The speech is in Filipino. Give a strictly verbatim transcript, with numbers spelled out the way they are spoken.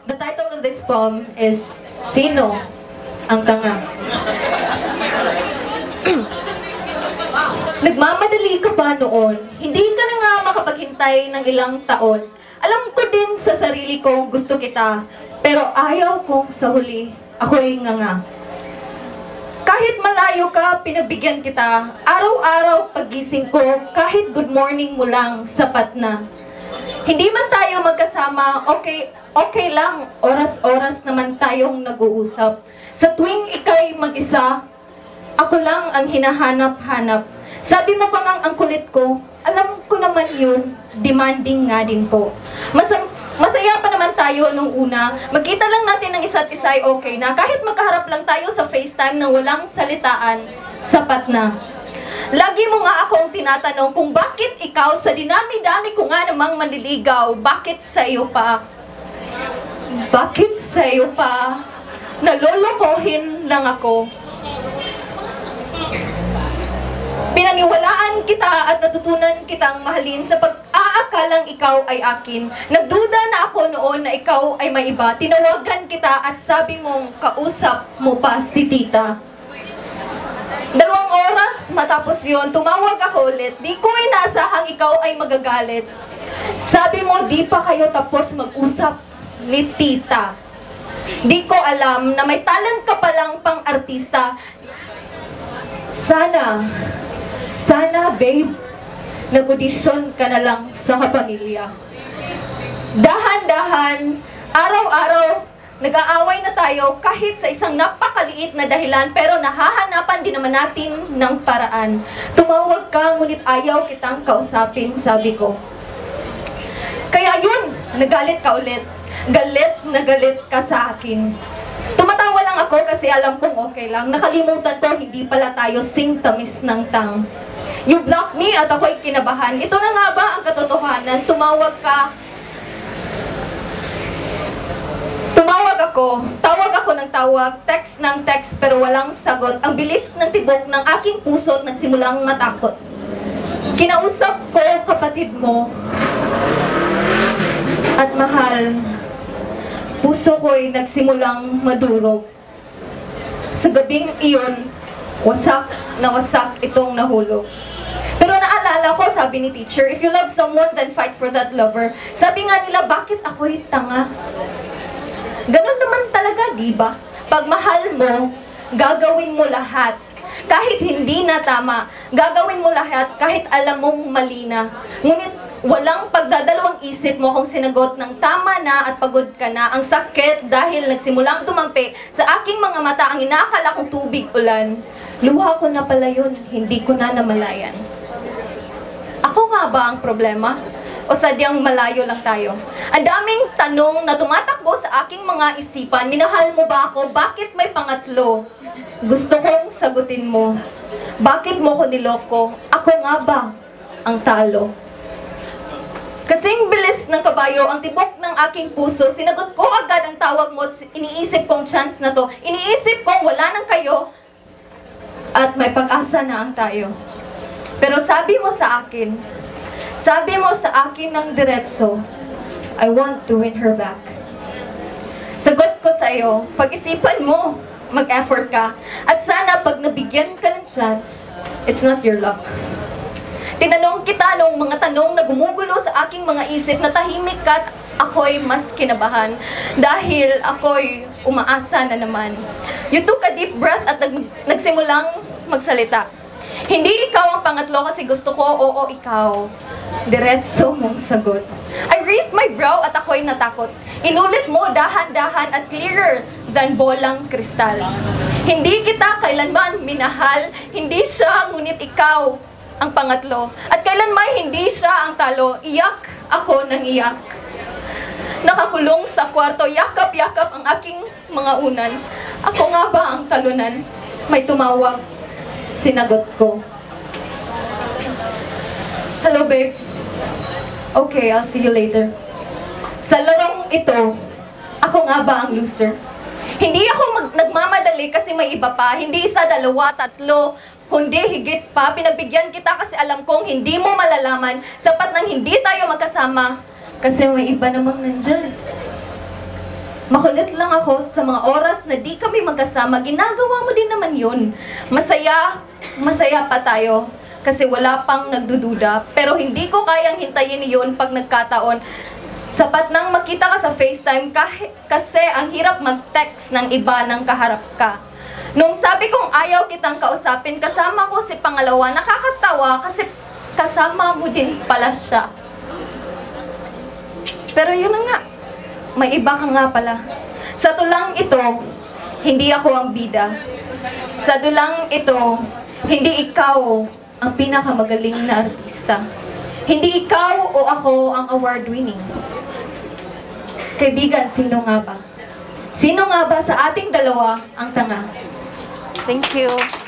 The title of this poem is Sino ang Tanga? Nagmamadali ka ba noon? Hindi ka na nga makapaghintay ng ilang taon. Alam ko din sa sarili kong gusto kita, pero ayaw kong sa huli ako'y nga nga. Kahit malayo ka, pinabigyan kita. Araw-araw pagising ko, kahit good morning mo lang, sapat na. Hindi man tayo magkasama, okay, okay lang. Oras-oras naman tayong nag-uusap. Sa tuwing ika'y mag-isa, ako lang ang hinahanap-hanap. Sabi mo pa ngang ang kulit ko, alam ko naman yun, demanding nga din po. Masam Masaya pa naman tayo nung una. Magkita lang natin ng isa't isa ay okay na. Kahit magkaharap lang tayo sa FaceTime na walang salitaan, sapat na. Lagi mo nga akong tinatanong kung bakit ikaw sa dinami-dami ko nga namang manliligaw, bakit sa iyo pa? Bakit sa iyo pa? Nalolokohin lang ako. Pinaniwalaan kita at natutunan kitang mahalin sa pag-aakalang ikaw ay akin. Nagduda na ako noon na ikaw ay may iba. Tinawagan kita at sabi mong kausap mo pa si tita. Dalawang oras matapos yon, tumawag ako ulit. Di ko inaasahang ikaw ay magagalit. Sabi mo di pa kayo tapos mag-usap ni tita. Di ko alam na may talent ka palang pang-artista. Sana... Sana, babe, nag-audition ka na lang sa kapamilya. Dahan-dahan, araw-araw, nag-aaway na tayo kahit sa isang napakaliit na dahilan, pero nahahanapan din naman natin ng paraan. Tumawag ka, ngunit ayaw kitang kausapin, sabi ko. Kaya yun, nagalit ka ulit. Galit na galit ka sa akin. Tumatawa lang ako kasi alam kong okay lang. Nakalimutan ko, hindi pala tayo sing tamis ng tang. You blocked me at ako'y kinabahan. Ito na nga ba ang katotohanan? Tumawag ka. Tumawag ako. Tawag ako ng tawag. Text ng text pero walang sagot. Ang bilis ng tibok ng aking puso at nagsimulang matakot. Kinausap ko kapatid mo. At mahal, puso ko'y nagsimulang madurog. Sa gabing iyon, wasak na wasak itong nahulog. Pero naalala ko, sabi ni teacher, if you love someone, then fight for that lover. Sabi nga nila, bakit ako'y tanga? Ganon naman talaga, di ba? Pag mahal mo, gagawin mo lahat. Kahit hindi na tama, gagawin mo lahat kahit alam mong mali na. Ngunit walang pagdadalawang isip mo kung sinagot ng tama na at pagod ka na. Ang sakit dahil nagsimulang tumampi sa aking mga mata ang inaakala kong tubig ulan. Luha ko na pala yun, hindi ko na namalayan. Ako nga ba ang problema? O sadyang malayo lang tayo? Ang daming tanong na tumatakbo sa aking mga isipan. Minahal mo ba ako? Bakit may pangatlo? Gusto kong sagutin mo. Bakit mo ko niloko? Ako nga ba ang talo? Kasing bilis ng kabayo ang tibok ng aking puso. Sinagot ko agad ang tawag mo. Iniisip kong chance na to. Iniisip kong wala nang kayo. At may pag-asa na ang tayo. Pero sabi mo sa akin, sabi mo sa akin ng diretso, I want to win her back. Sagot ko sa iyo, pag-isipan mo, mag-effort ka. At sana pag nabigyan ka ng chance, it's not your luck. Tinanong kita nung mga tanong na gumugulo sa aking mga isip na tahimik ka at ako'y mas kinabahan dahil ako'y umaasa na naman. You took a deep breath at nag nagsimulang magsalita. Hindi ikaw ang pangatlo kasi gusto ko, oo ikaw. Diretso mong sagot. I raised my brow at ako'y natakot. Inulit mo dahan-dahan at clearer than bolang kristal. Hindi kita kailanman minahal, hindi siya ngunit ikaw ang pangatlo. At kailanman hindi siya ang talo. Iyak ako ng iyak. Nakakulong sa kwarto, yakap-yakap ang aking mga unan. Ako nga ba ang talunan? May tumawag. Sinagot ko. Hello, babe. Okay, I'll see you later. Sa larong ito, ako nga ba ang loser? Hindi ako mag nagmamadali kasi may iba pa. Hindi isa, dalawa, tatlo, kundi higit pa. Pinagbigyan kita kasi alam kong hindi mo malalaman. Sapat nang hindi tayo magkasama kasi may iba namang nandyan. Makulit lang ako sa mga oras na di kami magkasama. Ginagawa mo din naman yun. Masaya, masaya pa tayo. Kasi wala pang nagdududa. Pero hindi ko kayang hintayin yun pag nagkataon. Sapat nang makita ka sa FaceTime kahit, kasi ang hirap mag-text ng iba ng kaharap ka. Nung sabi kong ayaw kitang kausapin, kasama ko si pangalawa, nakakatawa kasi kasama mo din pala siya. Pero yun na nga, may iba ka nga pala. Sa tulang ito, hindi ako ang bida. Sa dulang ito, hindi ikaw ang pinakamagaling na artista. Hindi ikaw o ako ang award-winning. Kaibigan, sino nga ba? Sino nga ba sa ating dalawa ang tanga? Thank you.